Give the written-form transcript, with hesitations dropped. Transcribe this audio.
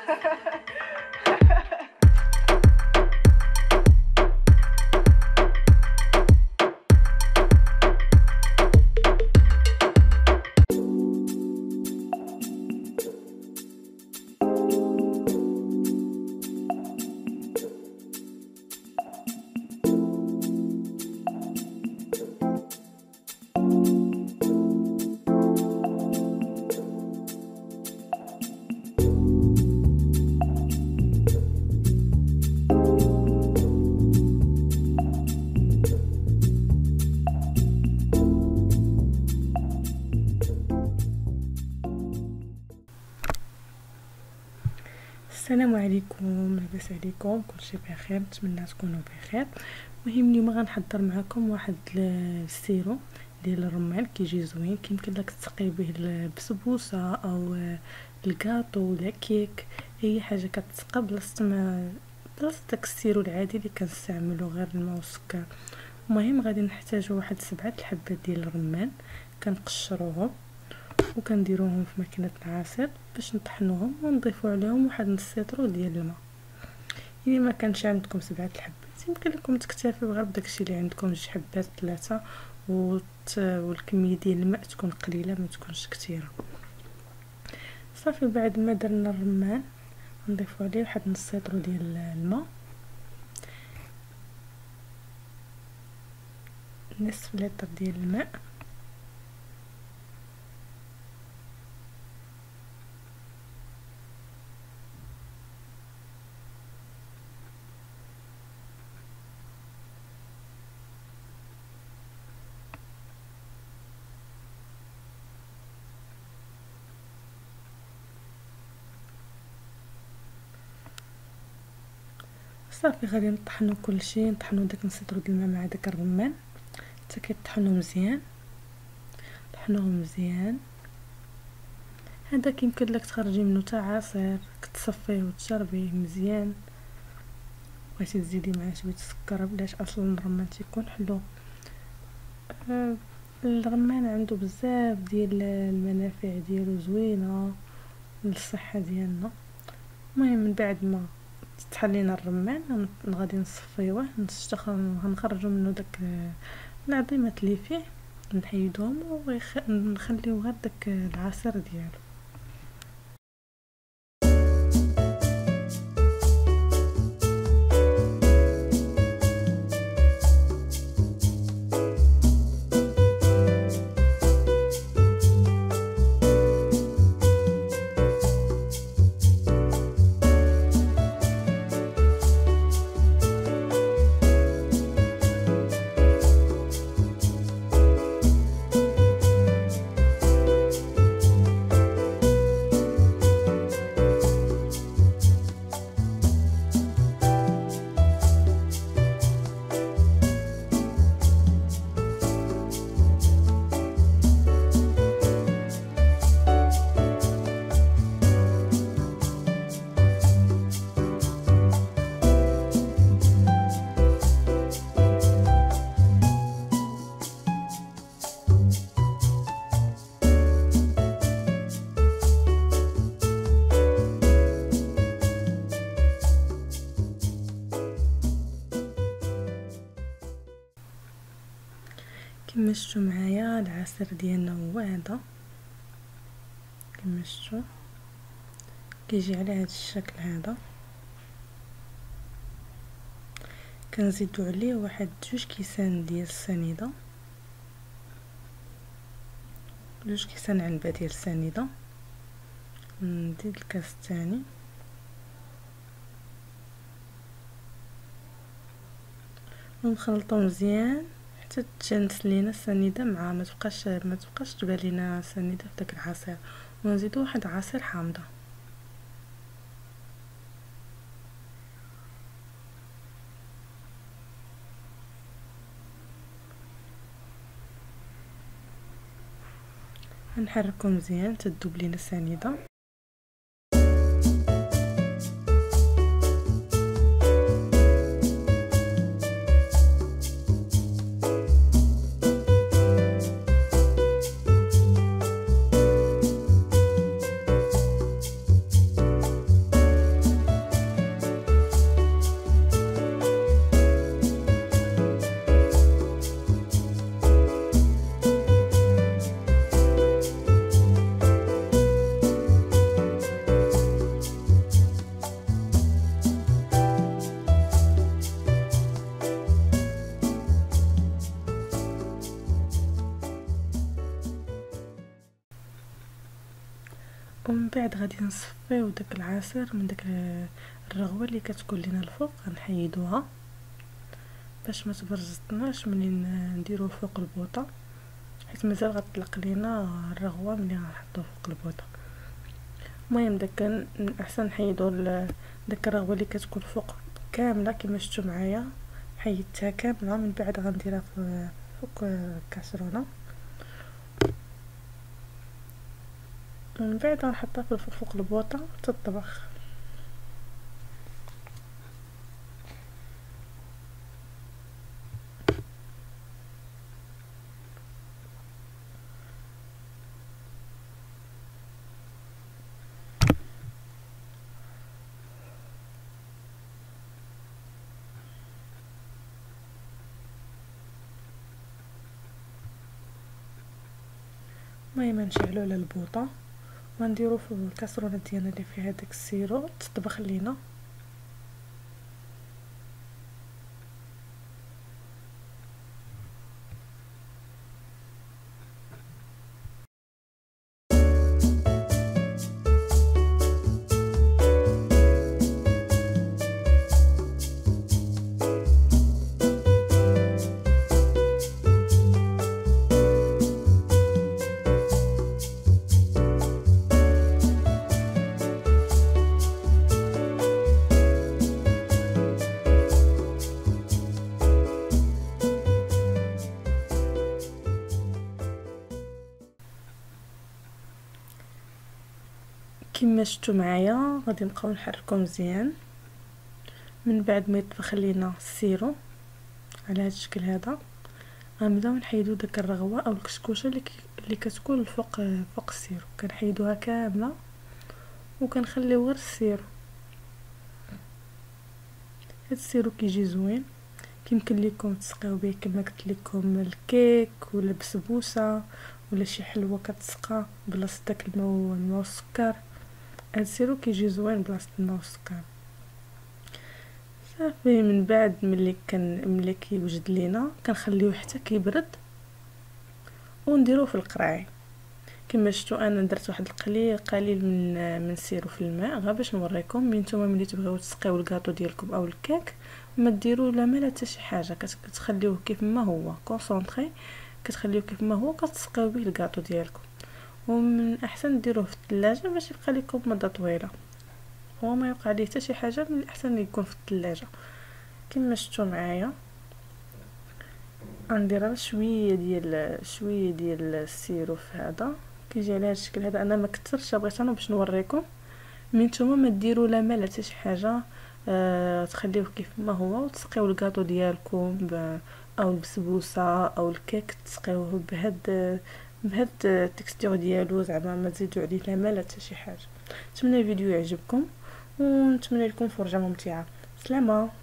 السلام عليكم، لاباس عليكم؟ كلشي بخير؟ نتمنى تكونوا بخير. المهم اليوم غنحضر معكم واحد السيرو ديال الرمان كيجي زوين، كيمكن لك تسقي به البسبوسه او الكاطو ولا كيك، اي حاجه كتسقى بلاصه داك السيرو العادي اللي كنستعملو غير الماء والسكر. المهم غادي نحتاجو واحد 7 الحبات ديال الرمان، كنقشروهم وكنديروهم في ماكينه العصير باش نطحنوهم ونضيفوا عليهم واحد نص لتر ديال الماء. الا ما كانش عندكم 7 الحبات يمكن لكم تكتفيو غير بداكشي اللي عندكم، 2 حبات 3، والكميه ديال الماء تكون قليله ما تكونش كثيره. صافي بعد ما درنا الرمان نضيفوا عليه واحد نص لتر ديال الماء، نصف لتر ديال الماء، صافي غادي نطحنوا كلشي، نطحنوا داك نص لتر ديال الماء مع داك الرمان حتى كيطحنوا مزيان، طحنوهم مزيان. هذا كيمكن لك تخرجي منه حتى عصير كتصفيه وتشربيه مزيان، بغيتي تزيدي معاه شويه السكر بلاش، اصلا الرمان تيكون حلو. الرمان عنده بزاف ديال المنافع ديالو زوينه للصحه ديالنا. المهم من بعد ما تحلينا الرمان غادي نصفيوه، غنخرجوا منه داك العظيمات اللي فيه، نحيدوهم ونخليو غير داك العصير ديالو. كما شفتوا معايا العصير ديالنا هو هذا، كما شفتوا كيجي على هذا الشكل هذا. كنزيدوا عليه واحد 2 كيسان ديال السنيده، 2 كيسان عنبه ديال السنيده. نزيد الكاس الثاني ونخلطو مزيان حتى تجانس لينا السنيده مع ما تبقاش تبان لينا السنيده في داك العصير. ونزيدو واحد عصير حامضه. نحركو مزيان تذوب لينا السنيده. بعد غادي نصفيو داك العصير من داك الرغوه اللي كتكون لينا الفوق، غنحيدوها باش ما تبرزطناش ملي نديرو فوق البوطه، حيت مازال غتطلق لينا الرغوه ملي غنحطو فوق البوطه. المهم داك من احسن نحيدو داك الرغوه اللي كتكون فوق كامله كما شفتوا معايا، حيدتها كامله. من بعد غنديرها فوق الكاسرونه، ومن بعد غنحطها فوق البوطه تطبخ. المهم نشعلو على البوطه ونديرو في الكاسرونه ديالنا اللي فيها داك السيرو تطبخ لينا. كما شفتوا معايا غادي نبقاو نحركو مزيان. من بعد ما يطبخ لينا السيرو على هذا الشكل هذا، غنبداو نحيدو داك الرغوه او الكشكوشه اللي كتكون الفوق فوق السيرو، كنحيدوها كامله وكنخليو غير السيرو. هاد السيرو كيجي زوين، كيمكن ليكم تسقيو به كما قلت لكم الكيك ولا بسبوسه ولا شي حلوه كتسقى بلاصه داك الماء والسكر. هاد السيرو كيجي زوين بلاصه الماء والسكر. صافي من بعد ملي كيوجد لينا كنخليوه حتى كيبرد ونديروه في القراعي. كما شفتوا انا درت واحد قليل من السيرو في الماء غير باش نوريكم. من نتوما ملي تبغيو تسقيو الكاطو ديالكم او الكيك ما ديروا لا ما لا حتى شي حاجه، كتخليوه كيف ما هو كونسونطري، كتخليوه كيف ما هو كتسقيو به الكاطو ديالكم. ومن احسن ديروه في الثلاجه باش يبقى لكم مده طويله، هو ما يوقع ليه حتى شي حاجه، من الاحسن يكون في الثلاجه. كما شفتوا معايا غندير شويه ديال السيرو في هذا، كيجي على هذا الشكل هذا. انا ما كثرتش، بغيت انا باش نوريكم. من نتوما ما ديروا لا مال حتى شي حاجه، تخليوه كيف ما هو وتسقيو الكاطو ديالكم او البسبوسه او الكيك، تسقيوه بهاد التكستير ديالو، زعما ما تزيدوا عليه لا مال حتى شي حاجه. نتمنى الفيديو يعجبكم ونتمنى لكم فرجه ممتعه. سلامه.